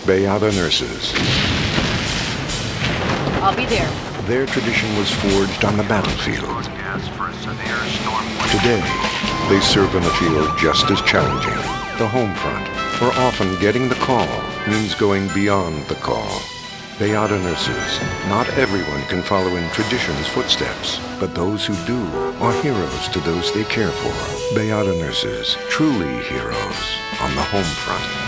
Bayada Nurses. I'll be there. Their tradition was forged on the battlefield. Today, they serve in a field just as challenging, the home front, where often getting the call means going beyond the call. Bayada Nurses. Not everyone can follow in tradition's footsteps, but those who do are heroes to those they care for. Bayada Nurses, truly heroes on the home front.